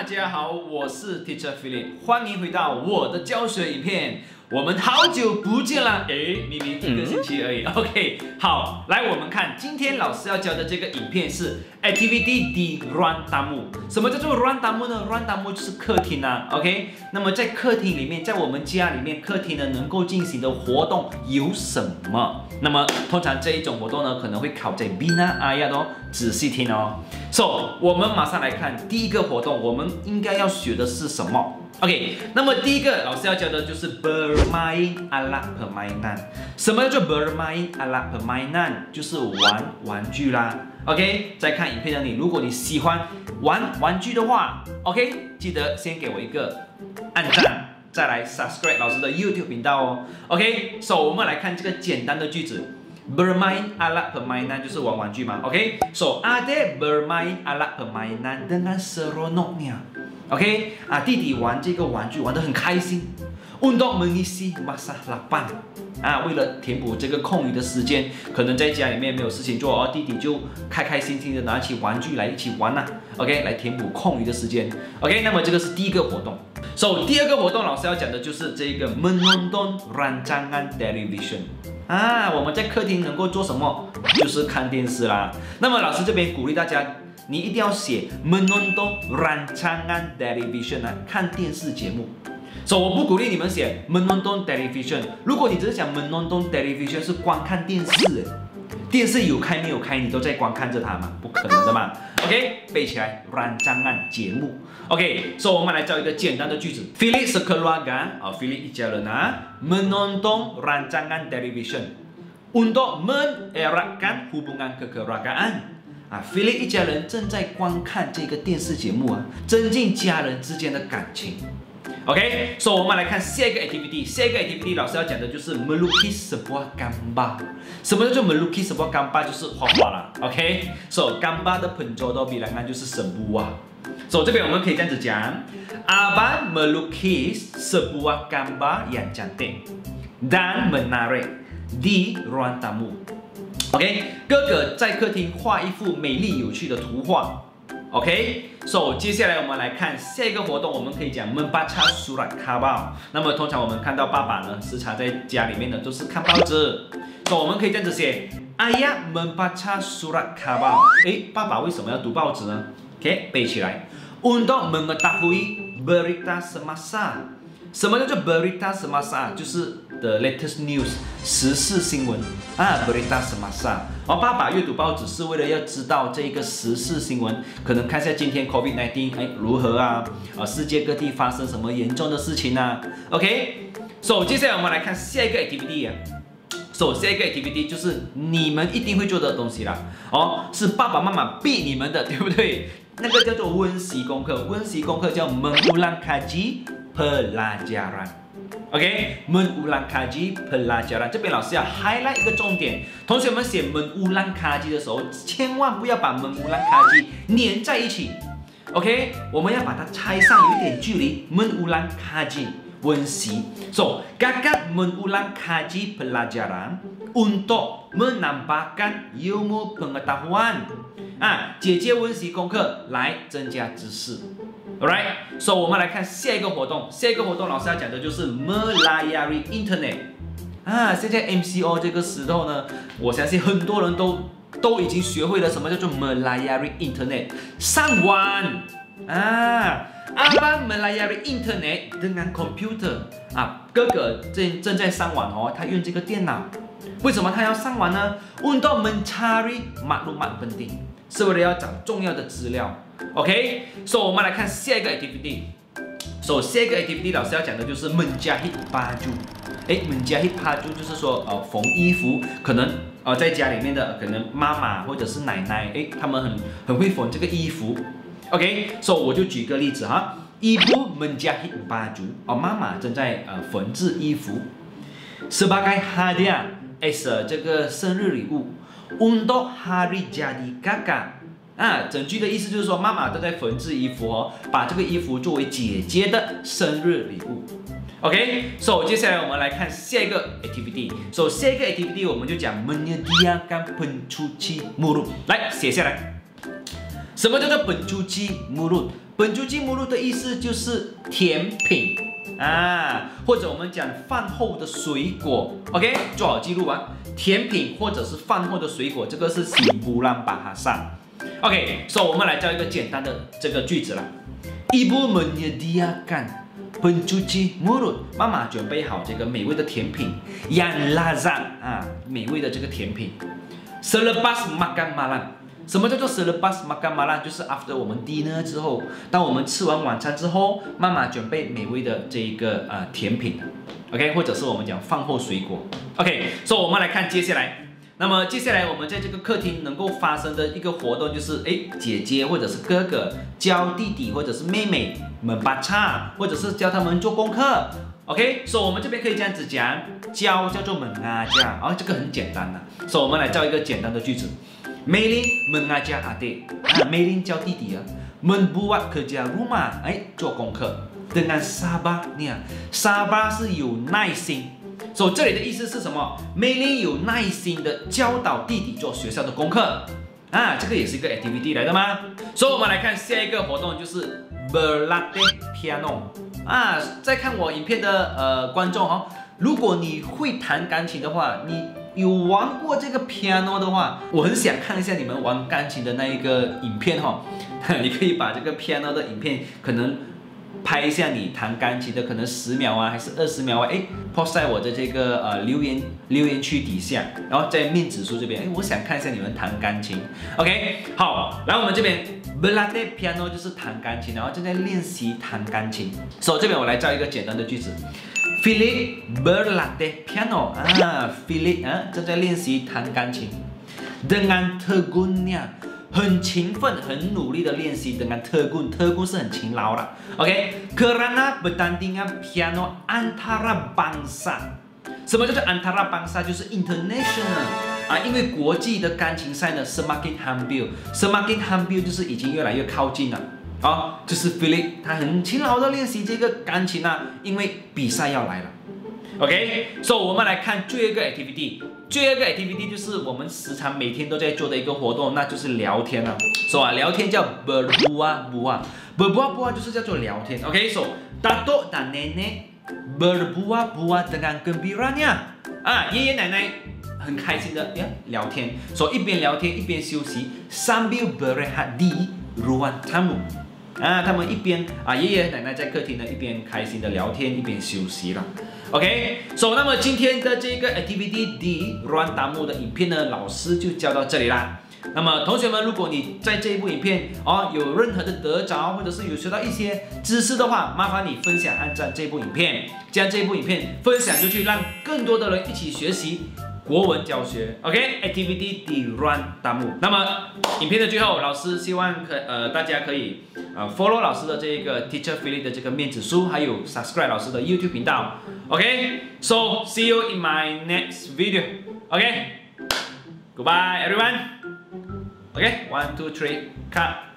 家好，我是 Teacher Philip， 欢迎回到我的教学影片。我们好久不见了，明明一个星期而已。OK， 好，来我们看今天老师要教的这个影片是 Activity di Ruang Tamu。什么叫做 Ruang Tamu 呢 ？Ruang Tamu 就是客厅啊。OK， 那么在客厅里面，在我们家里面，客厅呢能够进行的活动有什么？那么通常这一种活动呢，可能会考在 Bina Ayat 哦，仔细听哦。So， 我们马上来看第一个活动，我们应该要学的是什么？ OK， 那么第一个老师要教的就是 bermain alat permainan。什么叫做 bermain alat permainan？ 就是玩具啦。OK， 在看影片的你，如果你喜欢玩具的话 ，OK， 记得先给我一个按赞，再来 subscribe 老师的 YouTube 频道哦。OK， 我们来看这个简单的句子。 Bermain alat permainan 就是玩具嘛 ，OK？So Ade bermain alat permainan dengan seronoknya。OK， 弟弟玩这个玩具玩得很开心。Untuk mengisi masa lapang， 为了填补这个空余的时间，可能在家里面没有事情做弟弟就开开心心的拿起玩具来一起玩OK， 来填补空余的时间。OK， 那么这个是第一个活动。第二个活动老师要讲的就是这个 menonton rancangan television。 我们在客厅能够做什么？就是看电视啦。那么老师这边鼓励大家，你一定要写 menonton rancangan television 看电视节目。我不鼓励你们写 menonton television。如果你只是讲 menonton television 是观看电视，电视有开没有开，你都在观看着它嘛？不可能的嘛。OK， 背起来 rancangan 节目。OK， 我们来造一个简单的句子。Philip sekeluarga，Philip 一家人menonton rancangan television untuk mengeratkan hubungan kekeluargaan。Philip 一家人正在观看这个电视节目增进家人之间的感情。OK， 我们来看下一个 activity。下一个 activity 老师要讲的就是 melukis sebuah gambar。什么叫做 melukis sebuah gambar？ 就是画画啦。OK，gambar 的penjodoh bilangan 就是 sebuah。这边我们可以这样子讲 ，Abang melukis sebuah gambar yang cantik dan menarik di ruang tamu。OK， 哥哥在客厅画一幅美丽有趣的图画。OK， 接下来我们来看下一个活动，我们可以讲 membaca surat khabar。那么通常我们看到爸爸呢，时常在家里面呢都是看报纸。我们可以这样子写 Ayah membaca surat khabar。爸爸为什么要读报纸呢 ？OK， 背起来。Untuk mengetahui berita semasa。什么叫做 berita semasa？ 就是 the latest news， 时事新闻berita semasa。爸爸阅读报纸是为了要知道这个时事新闻，可能看一下今天 COVID-19 如何世界各地发生什么严重的事情OK， 接下来我们来看下一个 activity。下一个 activity 就是你们一定会做的东西啦。是爸爸妈妈逼你们的，对不对？那个叫做温习功课，温习功课叫 mengulang kaji pelajaran。OK，mengulang kaji pelajaran， 这边老师要 highlight 一个重点，同学们写 mengulang kaji 的时候，千万不要把 mengulang kaji 粘在一起。OK， 我们要把它拆上，有一点距离。mengulang kaji 温习，Kakak mengulang kaji pelajaran untuk menambahkan ilmu pengetahuan。姐姐温习功课来增加知识。Alright， 我们来看下一个活动。下一个活动老师要讲的就是 melayari internet。现在 MCO 这个时候呢，我相信很多人都已经学会了什么叫做 melayari internet， 上网Abang melayari internet dengan computer。哥哥正在上网他用这个电脑。为什么他要上网呢 ？Untuk mencari maklumat penting， 是为了要找重要的资料。OK， 我们来看下一个 activity。下一个 activity 老师要讲的就是 menjahit baju。menjahit baju 就是说缝衣服，可能在家里面的可能妈妈或者是奶奶，他们很会缝这个衣服。OK， 我就举个例子Ibu menjahit baju， 妈妈正在缝制衣服。Sebagai hadiah as 这个生日礼物 untuk hari jadi kakak。整句的意思就是说妈妈都在缝制衣服把这个衣服作为姐姐的生日礼物。OK， 接下来我们来看下一个 activity。下一个 activity 我们就讲 menyediakan pencuci mulut。来写下来。什么叫做pencuci mulut？ Pencuci mulut 的意思就是甜品啊，或者我们讲饭后的水果 ，OK， 做好记录吧。甜品或者是饭后的水果，这个是simpulan bahasa。OK， 我们来教一个简单的这个句子了。Ibu menyediakan pencuci mulut， 妈妈准备好这个美味的甜品 yang lazat 啊，美味的这个甜品。Selepas makan malam， 什么叫做 selepas makan malam？ 就是 after 我们 dinner 之后，当我们吃完晚餐之后，妈妈准备美味的这一个甜品 ，OK， 或者是我们讲饭后水果 ，OK， 我们来看接下来。那么接下来我们在这个客厅能够发生的一个活动就是，姐姐或者是哥哥教弟弟或者是妹妹们baca，或者是教他们做功课。OK， 我们这边可以这样子讲，教叫做mengajar，这个很简单的。我们来造一个简单的句子 ，Melin mengajar adik，Melin 教弟弟membuat kerja rumah， 做功课 dengan sabar， 你看 sabar 是有耐心。这里的意思是什么 ？Melin 有耐心的教导弟弟做学校的功课这个也是一个 activity 来的吗？我们来看下一个活动，就是 berlatih piano 在看我影片的观众如果你会弹钢琴的话，你有玩过这个 piano 的话，我很想看一下你们玩钢琴的那一个影片你可以把这个 piano 的影片可能拍一下你弹钢琴的可能10秒还是20秒post 在我的这个留言区底下，然后在面指数这边我想看一下你们弹钢琴 ，OK， 好，来我们这边 berlatih piano 就是弹钢琴，然后正在练习弹钢琴。这边我来造一个简单的句子 ，Philip berlatih piano Philip 正在练习弹钢琴 ，dengan tegunnya。很勤奋、很努力的练习dengan tegun 是很勤劳了 ，OK？Kerana pertandingan piano antara bangsa， 什么叫做 antara bangsa？ 就是 international 因为国际的钢琴赛呢 semakin hampir 就是已经越来越靠近了就是 Philip 他很勤劳的练习这个钢琴因为比赛要来了。OK， 我们来看最后一个 activity。最后一个 activity 就是我们时常每天都在做的一个活动，那就是聊天了。聊天叫 berbual，berbual 就是叫做聊天。OK，Datuk dan Nenek berbual dengan gembiranya， 爷爷奶奶很开心的聊天，一边聊天一边休息 ，sambil berehat di ruang tamu。他们一边爷爷奶奶在客厅呢，一边开心的聊天，一边休息了。OK， 那么今天的这个 activity di ruang tamu 的影片呢，老师就教到这里啦。那么同学们，如果你在这一部影片有任何的得着，或者是有学到一些知识的话，麻烦你分享、按赞这部影片，将这部影片分享出去，让更多的人一起学习国文教学 ，OK？Activity di ruang tamu。那么影片的最后，老师希望大家可以follow 老师的这个 Teacher Philip 的这个面子书，还有 subscribe 老师的 YouTube 频道 ，OK？So see you in my next video。OK？Goodbye everyone。OK，1 2 3 cut。